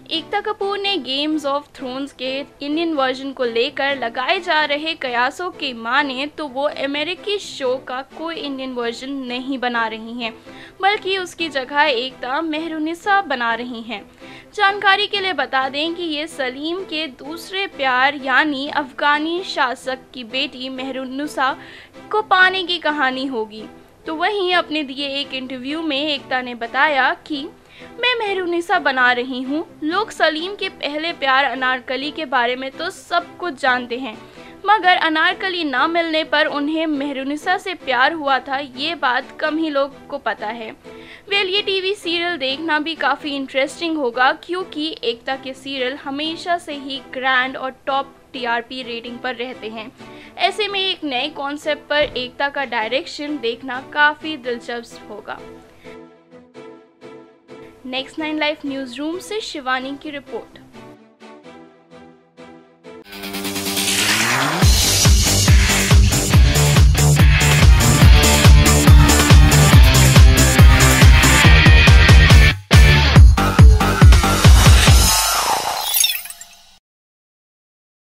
एकता कपूर ने Games of Thrones के Indian version को लेकर लगाए जा रहे कयासों की माने तो वो अमेरिकी शो का कोई इंडियन वर्जन नहीं बना रही हैं, बल्कि उसकी जगह एकता मेहरुनिसा बना रही हैं। जानकारी के लिए बता दें कि ये सलीम के दूसरे प्यार यानी अफगानी शासक की बेटी मेहरुनिसा को पाने की कहानी होगी। तो वहीं अपने दिए एक इंटरव्यू में एकता ने बताया कि मैं मेहरुनिसा बना रही हूँ। लोग सलीम के पहले प्यार अनारकली के बारे में तो सब कुछ जानते हैं, मगर अनारकली ना मिलने पर उन्हें मेहरुनिसा से प्यार हुआ था, ये बात कम ही लोग को पता है। वेल, ये टीवी सीरियल देखना भी काफ़ी इंटरेस्टिंग होगा, क्योंकि एकता के सीरियल हमेशा से ही ग्रैंड और टॉप टीआरपी रेटिंग पर रहते हैं। ऐसे में एक नए कॉन्सेप्ट पर एकता का डायरेक्शन देखना काफ़ी दिलचस्प होगा। नेक्स्ट 9 लाइव न्यूज़ रूम से शिवानी की रिपोर्ट।